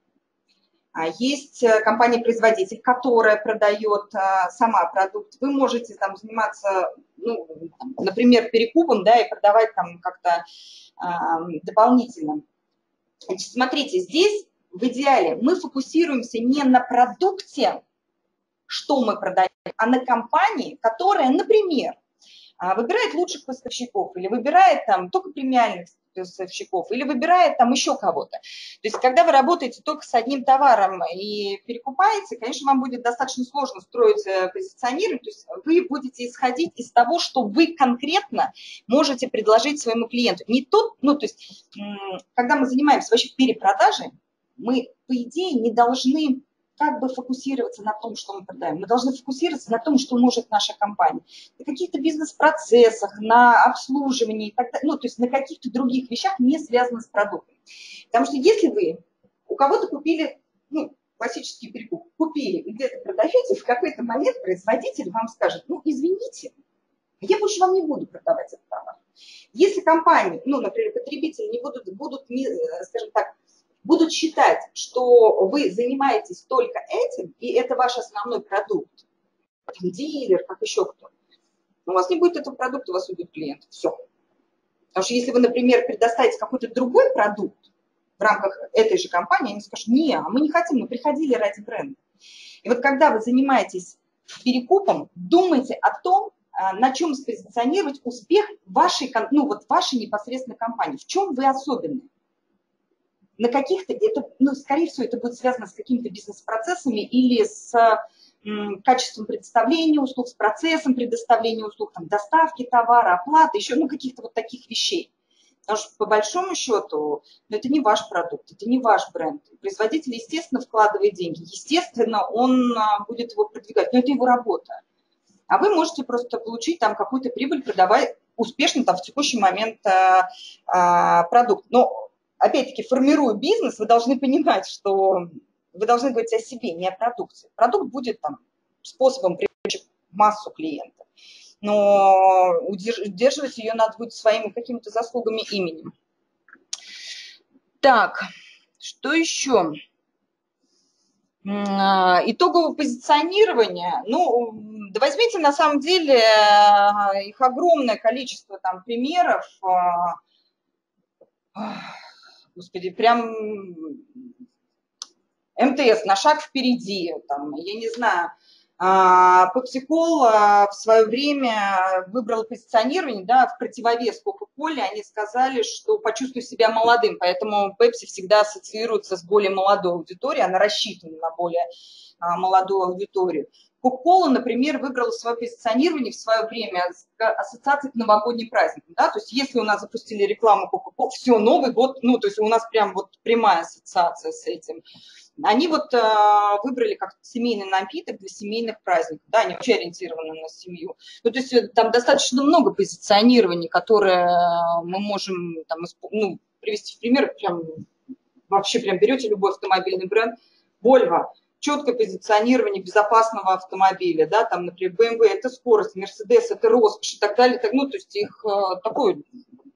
есть компания-производитель, которая продает сама продукт. Вы можете там заниматься, ну, например, перекупом, да, и продавать там как-то дополнительно. Значит, смотрите, здесь в идеале мы фокусируемся не на продукте, что мы продаем, а на компании, которая, например, выбирает лучших поставщиков или выбирает там только премиальных поставщиков или выбирает там еще кого-то. То есть, когда вы работаете только с одним товаром и перекупаете, конечно, вам будет достаточно сложно строить позиционирование, то есть вы будете исходить из того, что вы конкретно можете предложить своему клиенту. Не тот, ну, то есть, когда мы занимаемся вообще перепродажей, мы, по идее, не должны как бы фокусироваться на том, что мы продаем. Мы должны фокусироваться на том, что может наша компания. На каких-то бизнес-процессах, на обслуживании, и так далее. Ну, то есть на каких-то других вещах, не связанных с продуктом. Потому что если вы у кого-то купили, ну, классический перекуп, купили и где-то продаете, в какой-то момент производитель вам скажет, ну, извините, я больше вам не буду продавать этот товар. Если компании, ну, например, потребители не будут, будут не, скажем так, будут считать, что вы занимаетесь только этим, и это ваш основной продукт, дилер, как еще кто, у вас не будет этого продукта, у вас уйдет клиент. Все. Потому что если вы, например, предоставите какой-то другой продукт в рамках этой же компании, они скажут, не, мы не хотим, мы приходили ради бренда. И вот когда вы занимаетесь перекупом, думайте о том, на чем спозиционировать успех вашей, ну, вот вашей непосредственной компании. В чем вы особенны? На каких-то, это, ну, скорее всего, это будет связано с какими-то бизнес-процессами или с м, качеством предоставления услуг, с процессом предоставления услуг, там, доставки товара, оплаты, еще, ну, каких-то вот таких вещей. Потому что, по большому счету, ну, это не ваш продукт, это не ваш бренд. Производитель, естественно, вкладывает деньги, естественно, он а, будет его продвигать, но это его работа. А вы можете просто получить там какую-то прибыль, продавая успешно там в текущий момент а, а, продукт. Но, опять-таки, формируя бизнес, вы должны понимать, что вы должны говорить о себе, не о продукте. Продукт будет там способом привлечь массу клиентов, но удерживать ее надо будет своими какими-то заслугами, именем. Так, что еще? Итоговое позиционирование, ну, да возьмите на самом деле их огромное количество там примеров, господи, прям МТС на шаг впереди, там, я не знаю, PepsiCo в свое время выбрала позиционирование, да, в противовес Coca-Cola, они сказали, что почувствуй себя молодым, поэтому Pepsi всегда ассоциируется с более молодой аудиторией, она рассчитана на более молодую аудиторию. Coca-Cola, например, выбрала свое позиционирование в свое время ассоциации к новогодним праздникам, да, то есть если у нас запустили рекламу Coca-Cola, все, Новый год, ну, то есть у нас прям вот прямая ассоциация с этим. Они вот э, выбрали как семейный напиток для семейных праздников, да, они вообще ориентированы на семью. Ну, то есть там достаточно много позиционирований, которые мы можем там, ну, привести в пример, прям вообще прям берете любой автомобильный бренд, Volvo, четкое позиционирование безопасного автомобиля, да, там, например, бэ эм вэ это скорость, Mercedes это роскошь и так далее, так, ну, то есть их э, такой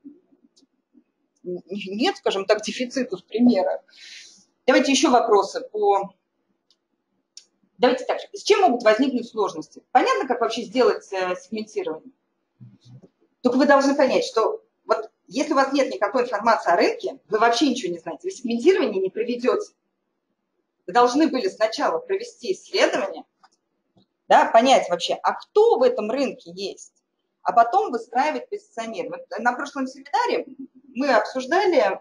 нет, скажем так, дефицита примера. Давайте еще вопросы по... Давайте так, с чем могут возникнуть сложности? Понятно, как вообще сделать э, сегментирование? Только вы должны понять, что вот если у вас нет никакой информации о рынке, вы вообще ничего не знаете, вы сегментирование не проведете. Вы должны были сначала провести исследование, да, понять вообще, а кто в этом рынке есть, а потом выстраивать позиционирование. На прошлом семинаре мы обсуждали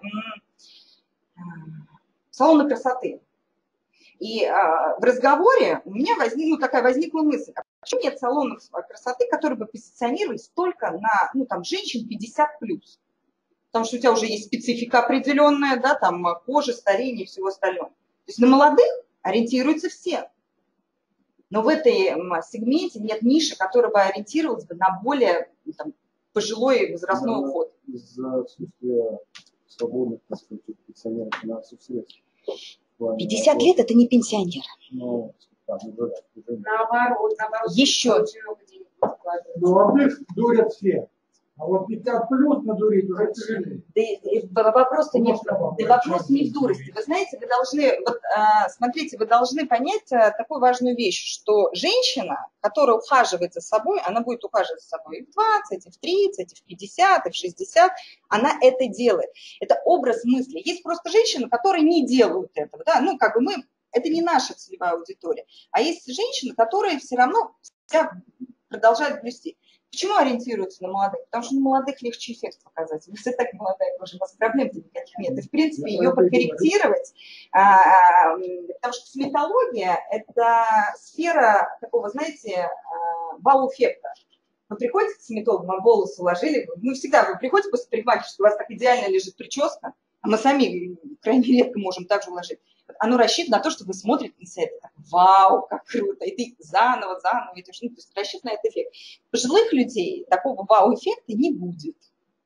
салоны красоты. И а, в разговоре у меня возник, ну, такая возникла мысль, а почему нет салонов красоты, которые бы позиционировались только на, ну, там, женщин пятьдесят плюс? Потому что у тебя уже есть специфика определенная, да, там, кожа, старение и всего остального. То есть на молодых ориентируются все. Но в этой сегменте нет ниши, которая бы ориентировалась бы на более, ну, там, пожилой возрастной уход. Из-за отсутствия свободных, так сказать, пенсионеров финансовых средств. пятьдесят лет – это не пенсионер. Ну, да, уже, уже. Наоборот, наоборот. Еще. Молодых дурят все. А вот пятьдесят плюс надурить уже тяжелее. Да, вопрос не, да, вопрос не в дурости. Вы знаете, вы должны, вот, а, смотрите, вы должны понять а, такую важную вещь, что женщина, которая ухаживает за собой, она будет ухаживать за собой и в двадцать, и в тридцать, и в пятьдесят, и в шестьдесят, она это делает. Это образ мысли. Есть просто женщины, которые не делают этого, да, ну, как бы мы, это не наша целевая аудитория, а есть женщины, которые все равно себя продолжают блюсти. Почему ориентируются на молодых? Потому что на молодых легче эффект показать. Если так молодая кожа, у вас проблем-то никаких нет. И, в принципе, ее подкорректировать, а, потому что косметология – это сфера такого, знаете, вау-эффекта. Вы приходите к косметологу, вам волосы уложили, ну, всегда вы приходите после парикмахерской, у вас так идеально лежит прическа, а мы сами крайне редко можем так же уложить. Оно рассчитано на то, что вы смотрите на себя, это так, вау, как круто, и ты заново, заново идешь, ну, то есть рассчитано на этот эффект. Пожилых людей такого вау-эффекта не будет.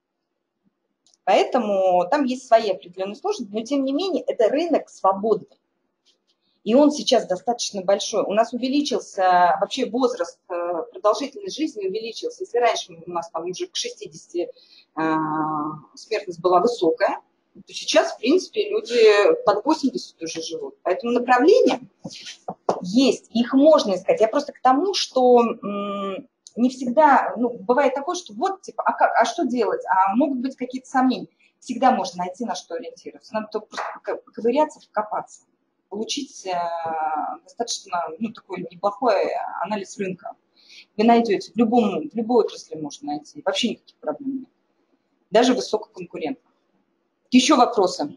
Поэтому там есть свои определенные сложности, но тем не менее это рынок свободный. И он сейчас достаточно большой. У нас увеличился вообще возраст, продолжительность жизни увеличился. Если раньше у нас там уже к шестидесяти смертность была высокая, то сейчас, в принципе, люди под восемьдесят уже живут. Поэтому направления есть, их можно искать. Я просто к тому, что м, не всегда, ну, бывает такое, что вот, типа, а, как, а что делать? А могут быть какие-то сомнения. Всегда можно найти, на что ориентироваться. Надо только просто поковыряться, вкопаться. получить достаточно, ну, такой неплохой анализ рынка. Вы найдете, в, любом, в любой отрасли можно найти, вообще никаких проблем нет. Даже высококонкурентно. Еще вопросы?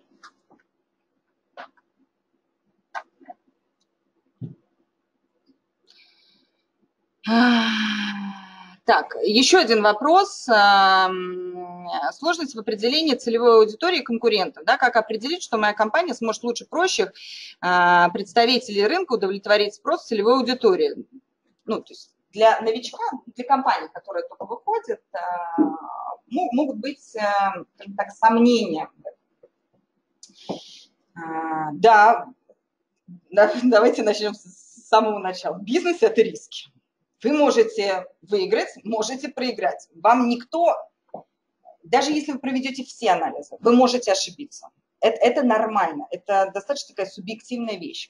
Так, еще один вопрос. Сложность в определении целевой аудитории конкурентов. Да, как определить, что моя компания сможет лучше, проще представителей рынка удовлетворить спрос целевой аудитории? Ну, то есть для новичка, для компаний, которые только выходят, могут быть, скажем так, сомнения. Да, давайте начнем с самого начала. Бизнес – это риски. Вы можете выиграть, можете проиграть. Вам никто, даже если вы проведете все анализы, вы можете ошибиться. Это, это нормально, это достаточно такая субъективная вещь.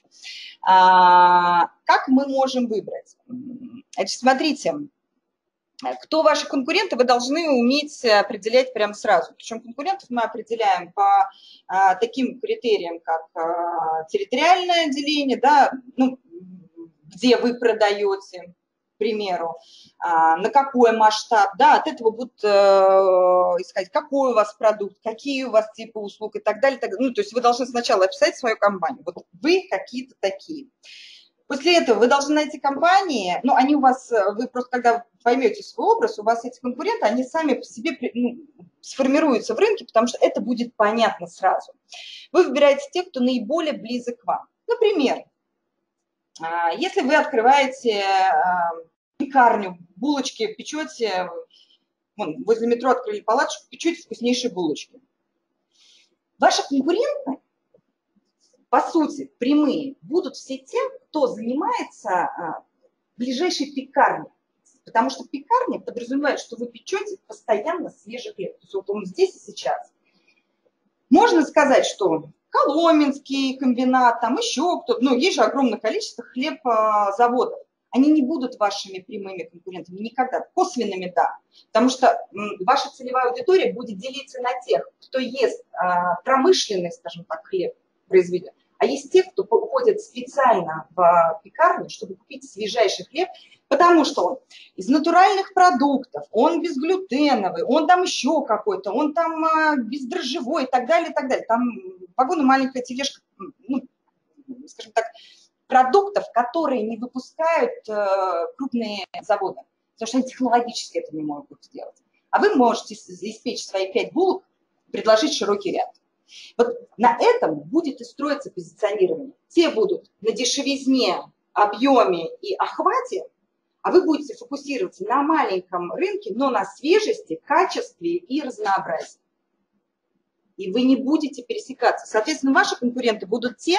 А, как мы можем выбрать? Значит, смотрите, кто ваши конкуренты, вы должны уметь определять прямо сразу. Причем конкурентов мы определяем по а, таким критериям, как а, территориальное деление, да, ну, где вы продаете, к примеру, а, на какой масштаб, да, от этого будут э, искать, какой у вас продукт, какие у вас типы услуг и так далее. Так, ну, то есть вы должны сначала описать свою компанию. Вот вы какие-то такие. После этого вы должны найти компании, ну, они у вас, вы просто когда поймете свой образ, у вас эти конкуренты, они сами по себе ну, сформируются в рынке, потому что это будет понятно сразу. Вы выбираете тех, кто наиболее близок к вам. Например, если вы открываете пекарню, булочки печете, вон, возле метро открыли палаточку, печете вкуснейшие булочки. Ваши конкуренты, по сути, прямые, будут все те, кто занимается ближайшей пекарней. Потому что пекарня подразумевает, что вы печете постоянно свежий хлеб. То есть вот он здесь и сейчас. Можно сказать, что Коломенский комбинат, там еще кто-то, ну, есть же огромное количество хлебозаводов. Они не будут вашими прямыми конкурентами никогда, косвенными, да. Потому что ваша целевая аудитория будет делиться на тех, кто ест а, промышленный, скажем так, хлеб произведен, а есть те, кто уходит специально в пекарню, чтобы купить свежайший хлеб, потому что он из натуральных продуктов, он безглютеновый, он там еще какой-то, он там а, бездрожжевой и так далее, и так далее. Там вагон и маленькая тележка, ну, скажем так, продуктов, которые не выпускают э, крупные заводы, потому что они технологически это не могут сделать. А вы можете испечь свои пять булок, предложить широкий ряд. Вот на этом будет и строиться позиционирование. Те будут на дешевизне, объеме и охвате, а вы будете фокусироваться на маленьком рынке, но на свежести, качестве и разнообразии. И вы не будете пересекаться. Соответственно, ваши конкуренты будут те,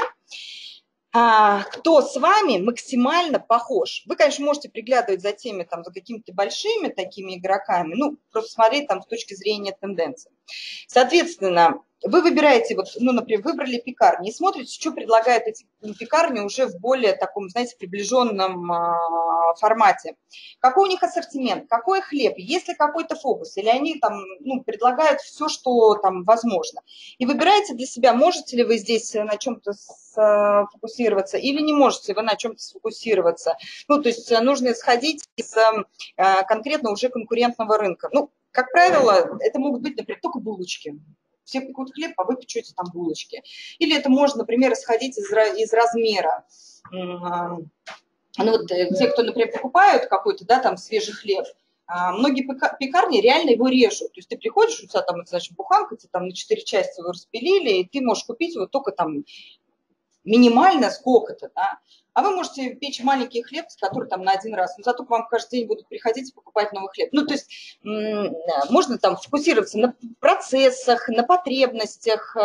кто с вами максимально похож. Вы, конечно, можете приглядывать за теми, там, за какими-то большими такими игроками, ну, просто смотреть там с точки зрения тенденций. Соответственно, вы выбираете, вот, ну, например, выбрали пекарни и смотрите, что предлагают эти пекарни уже в более таком, знаете, приближенном а, формате. Какой у них ассортимент, какой хлеб, есть ли какой-то фокус, или они там, ну, предлагают все, что там возможно. И выбираете для себя, можете ли вы здесь на чем-то сфокусироваться или не можете вы на чем-то сфокусироваться. Ну, то есть нужно исходить из а, конкретно уже конкурентного рынка. Ну, как правило, это могут быть, например, только булочки. Все пекут хлеб, а вы печете там булочки. Или это можно, например, исходить из, из размера. Ну, вот, те, кто, например, покупают какой-то, да, там, свежий хлеб, многие пекарни реально его режут. То есть ты приходишь, у тебя там, значит, буханка, тебе там на четыре части его распилили, и ты можешь купить его только там минимально сколько-то, да. А вы можете печь маленький хлеб, который там на один раз, но зато к вам каждый день будут приходить и покупать новый хлеб. Ну, то есть можно там фокусироваться на процессах, на потребностях.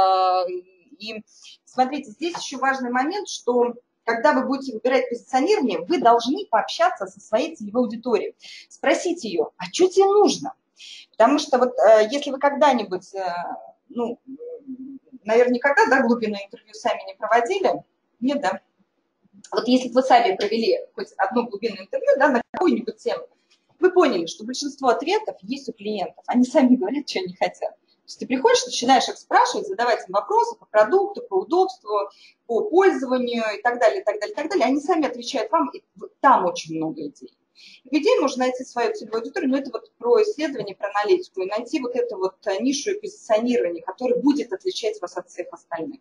И смотрите, здесь еще важный момент, что когда вы будете выбирать позиционирование, вы должны пообщаться со своей целевой аудиторией. Спросите ее, а что тебе нужно? Потому что вот если вы когда-нибудь, ну, наверное, никогда, да, глубинное интервью сами не проводили, нет, да? Вот если бы вы сами провели хоть одно глубинное интервью, да, на какую-нибудь тему, вы поняли, что большинство ответов есть у клиентов. Они сами говорят, что они хотят. есть ты приходишь, начинаешь их спрашивать, задавать им вопросы по продукту, по удобству, по пользованию и так далее, и так далее, и так далее. Они сами отвечают вам, и там очень много идей. В идее можно найти свою целевую аудиторию, но это вот про исследование, про аналитику, и найти вот эту вот нишу и позиционирование, которое будет отличать вас от всех остальных.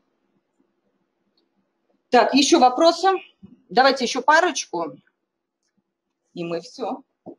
Так, еще вопросы? Давайте еще парочку, и мы все.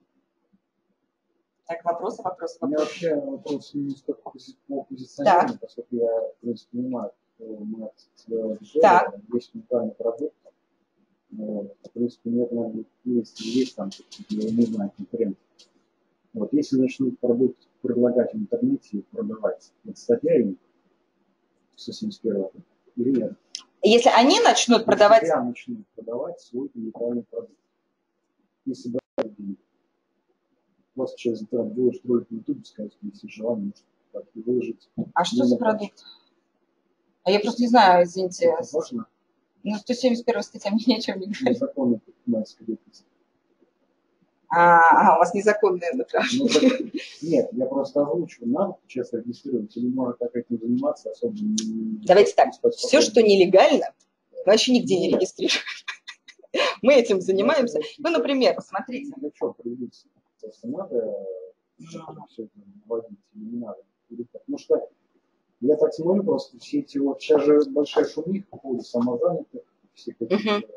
Так, вопросы, вопросы, вопросы. У меня вообще вопрос не столько по позиционированию, поскольку я, в принципе, понимаю, что мы движение, есть уникальный продукт. В принципе, нет, наверное, есть, есть там, я не знаю, конкуренты. Вот если начнут продукт предлагать в интернете и продавать, это статья или сто семьдесят первого или нет? Если они начнут если продавать... Если начнут продавать свой уникальный продукт. Если брать деньги. Просто через интернет выложить ролик на YouTube, сказать, если желание, может выложить. А что за продукт? А я просто не знаю, извините. Это можно? Ну, сто семьдесят первая статья мне ни о чем не говорит. Незаконная предпринимательская деятельность. А, у вас незаконная, да, ну, так, Нет, я просто озвучиваю, надо честно регистрировать, или можно так этим заниматься, особо не... Давайте так, все, что нелегально, вообще нигде не регистрируем. Мы этим занимаемся. Ну, например, смотрите. Ну, что, привлечься? Просто надо все это вводить или не надо? Потому что я так смотрю, просто все эти вот, сейчас же большая шумиха по поводу самозанятых, всех этих uh-huh.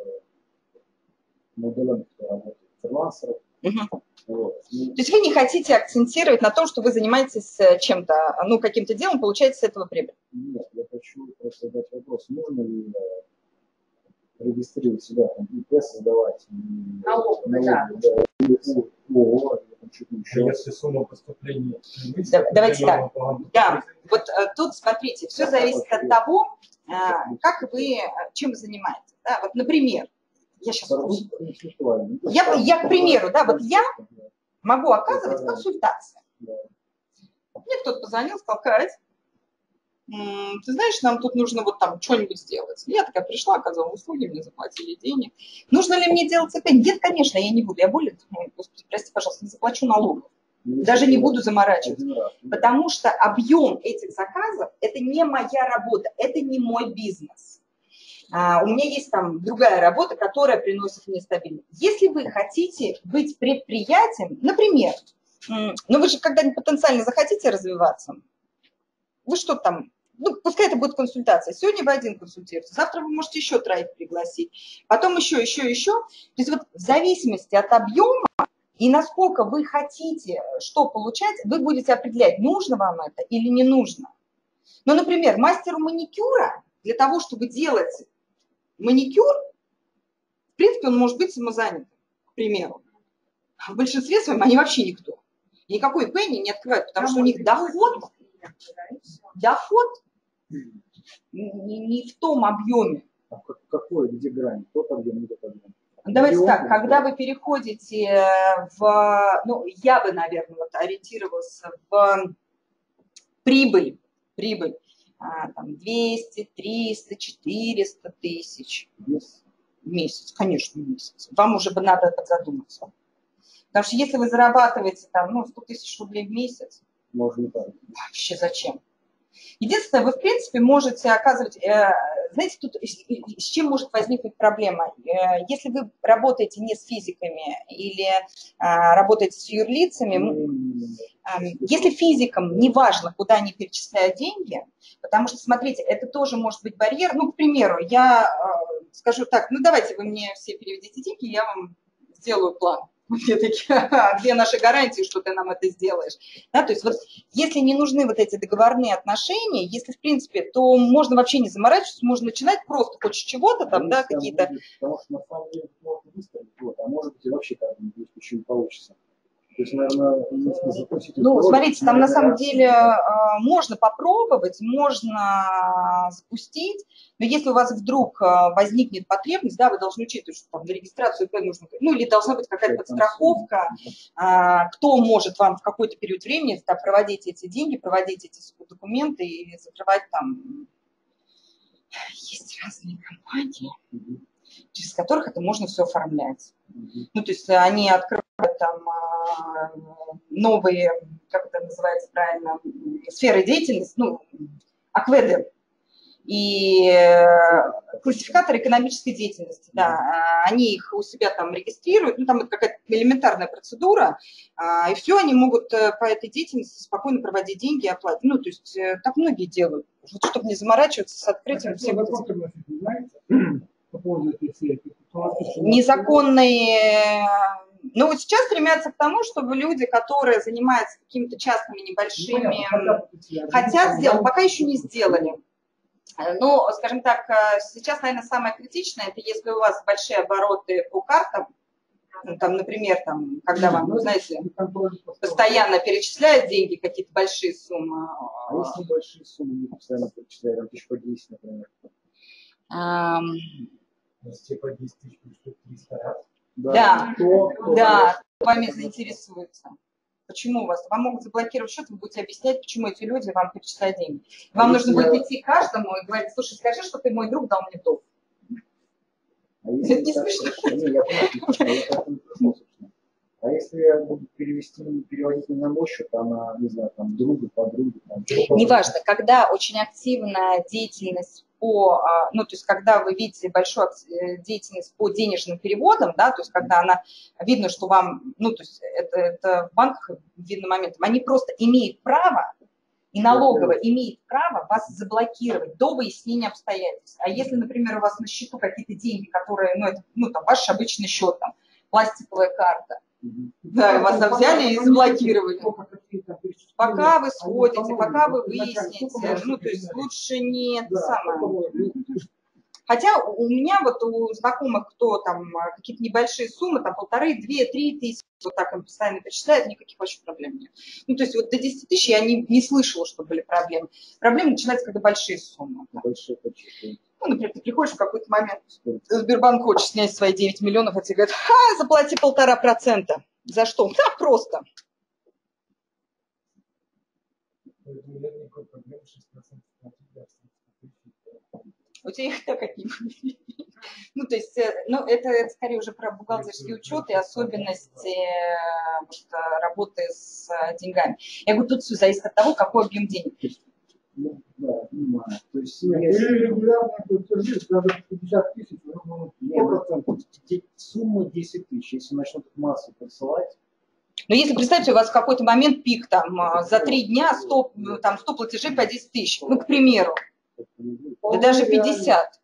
моделей, кто работает, фрилансеров. Uh-huh. Вот. То есть вы не хотите акцентировать на том, что вы занимаетесь чем-то, ну, каким-то делом, получаете с этого прибыль? Нет, я хочу просто задать вопрос, нужно ли регистрировать себя, там, ИП создавать, налоги, да. да, или ООО, или там что-то еще. Если сумма поступления... Да, давайте так. Да, вот тут смотрите, все да, зависит от того, как вы, чем вы занимаетесь. Да, вот, например, я сейчас... Я, я, к примеру, да, вот я могу оказывать консультации. Мне кто-то позвонил, сказал, Кать, ты знаешь, нам тут нужно вот там что-нибудь сделать. Я такая пришла, оказала услуги, мне заплатили денег. Нужно ли мне делать это? Нет, конечно, я не буду. Я более, господи, простите, пожалуйста, не заплачу налогов. Даже не буду заморачиваться. Потому что объем этих заказов – это не моя работа, это не мой бизнес. А, у меня есть там другая работа, которая приносит мне стабильность. Если вы хотите быть предприятием, например, ну вы же когда-нибудь потенциально захотите развиваться, вы что там, ну пускай это будет консультация, сегодня вы один консультируете, завтра вы можете еще троих пригласить, потом еще, еще, еще. То есть вот в зависимости от объема и насколько вы хотите что получать, вы будете определять, нужно вам это или не нужно. Ну, например, мастеру маникюра, для того, чтобы делать маникюр, в принципе, он может быть самозанятым, к примеру. В большинстве своем они вообще никто. Никакой ИП они не открывают, потому что у них доход, доход не, не в том объеме. А какой, где грань? Тот объем, не тот объем. Давайте так, когда вы переходите в, ну, я бы, наверное, вот ориентировалась в прибыль, прибыль, а, там двести, триста, четыреста тысяч в месяц, конечно, в месяц. Вам уже бы надо подзадуматься. Потому что если вы зарабатываете там, ну, сто тысяч рублей в месяц, можно не так. Вообще зачем? Единственное, вы, в принципе, можете оказывать... Э, знаете, тут с чем может возникнуть проблема? Э, если вы работаете не с физиками или э, работаете с юрлицами, э, если физикам не важно, куда они перечисляют деньги, потому что, смотрите, это тоже может быть барьер. Ну, к примеру, я э, скажу так, ну, давайте вы мне все переведите деньги, я вам сделаю план. Где такие, где наши гарантии, что ты нам это сделаешь? Да, то есть вот если не нужны вот эти договорные отношения, если в принципе, то можно вообще не заморачиваться, можно начинать просто хочешь чего-то там, да, какие-то... Потому что на самом деле можно быстро, вот, а может быть и вообще как-нибудь еще не получится. То есть, наверное, если запустить... Ну, смотрите, там на самом деле можно попробовать, можно запустить, но если у вас вдруг возникнет потребность, да, вы должны учитывать, что там на регистрацию ИП нужно, ну, или должна быть какая-то подстраховка, кто может вам в какой-то период времени да, проводить эти деньги, проводить эти документы и закрывать там... Есть разные компании. через которых это можно все оформлять. Ну, то есть они открывают там новые, как это называется правильно, сферы деятельности, ну, акведы и классификаторы экономической деятельности, да, они их у себя там регистрируют, ну, там это какая-то элементарная процедура, и все, они могут по этой деятельности спокойно проводить деньги и оплатить. Ну, то есть так многие делают, вот, чтобы не заморачиваться с открытием всех. Незаконные. Ну, вот сейчас стремятся к тому, чтобы люди, которые занимаются какими-то частными небольшими, ну, хотят сделать, пока еще не сделали. Ну, скажем так, сейчас, наверное, самое критичное, это если у вас большие обороты по картам, ну, там, например, там, когда вам, ну, знаете, постоянно перечисляют деньги, какие-то большие суммы. А если большие суммы не постоянно перечисляют, там тысяч по десять, например? Если по десять тысяч, то триста раз. Да, кто, кто да, вами заинтересуется. Почему у вас? Вам могут заблокировать счет, вы будете объяснять, почему эти люди вам перечисляют деньги. Вам а нужно будет я... идти к каждому и говорить: слушай, скажи, что ты, мой друг, дал мне долг. А если это не смешно? Не, я понимаю, а если я буду перевести, переводить не на мой счет, а на, не знаю, там, друга, подруги? Неважно, когда очень активная деятельность по, ну, то есть, когда вы видите большую деятельность по денежным переводам, да, то есть, когда она, видно, что вам, ну, то есть, это, это в банках видно моментом, они просто имеют право, и налоговая имеет право вас заблокировать до выяснения обстоятельств. А если, например, у вас на счету какие-то деньги, которые, ну, это, ну, там, ваш обычный счет, там, пластиковая карта, mm-hmm. да, вас взяли и заблокировали. Пока вы сходите, пока вы выясните, ну, то есть лучше не это самое. Хотя у меня вот у знакомых, кто там какие-то небольшие суммы, там полторы, две, три тысячи, вот так он постоянно перечисляет, никаких вообще проблем нет. Ну, то есть вот до десяти тысяч я не, не слышала, что были проблемы. Проблемы начинаются, когда большие суммы. Большие, ну, например, ты приходишь в какой-то момент, Сбербанк хочет снять свои девять миллионов, а тебе говорят: ха, заплати полтора процента. За что? Да, просто. У тебя их так какие? Ну, то есть, ну, это, это скорее уже про бухгалтерский учет и особенности вот, работы с деньгами. Я говорю, тут все зависит от того, какой объем денег. Ну, да, понимаю. То есть, или регулярно платежи, даже пятьдесят тысяч, сумма десять тысяч, если начнут массу присылать. Но если, представьте, у вас в какой-то момент пик, там, за три дня сто, там, сто платежей по десять тысяч, ну, к примеру, да даже пятьдесят.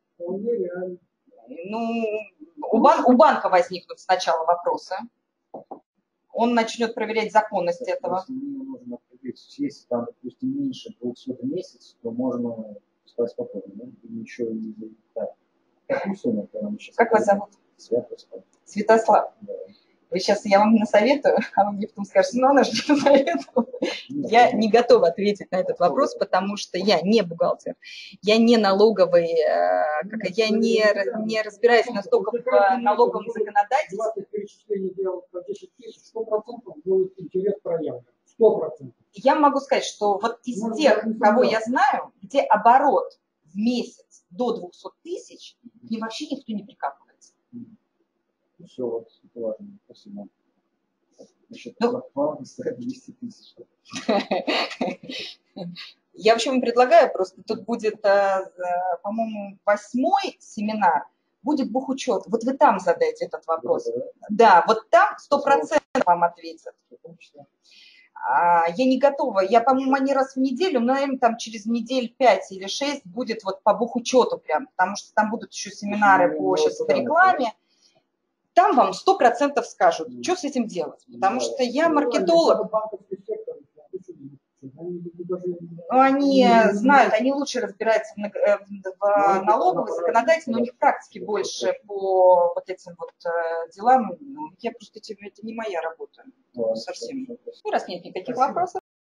Ну, у, бан, у банка возникнут сначала вопросы. Он начнет проверять законность этого. Если там, допустим, меньше двухсот в месяц, то можно спать спокойно, да? И еще и так. Какую сумму нам сейчас? Как вас зовут? Святослав. Святослав. Да. Вы сейчас, я вам насоветую, а вы мне потом скажете: ну, она же не посоветовала. Я не готова ответить на этот вопрос, потому что я не бухгалтер, я не налоговый, я не, не разбираюсь настолько в налоговом законодательстве. сто процентов будет интерес проявлен. сто процентов. Я могу сказать, что вот из ну, тех, кого я знаю, где оборот в месяц до двухсот тысяч, к ним вообще никто не прикапывается. Ну, все, вот, это важно. Спасибо. Насчет ну, план стоит двести тысяч. Я вообще вам предлагаю, просто тут будет, по-моему, восьмой семинар, будет бухучет. Вот вы там задайте этот вопрос. Да, да. Да, вот там сто процентов вам ответят. Я не готова. Я, по-моему, они раз в неделю, но, наверное, там через недель пять или шесть будет вот по бухучету прям, потому что там будут еще семинары по, сейчас, по рекламе. Там вам сто процентов скажут, что с этим делать. Потому что я маркетолог. Ну, они знают, они лучше разбираются в налоговой законодательной, но у них практики больше по вот этим вот делам. Я просто, это не моя работа совсем. Ну, раз нет никаких вопросов.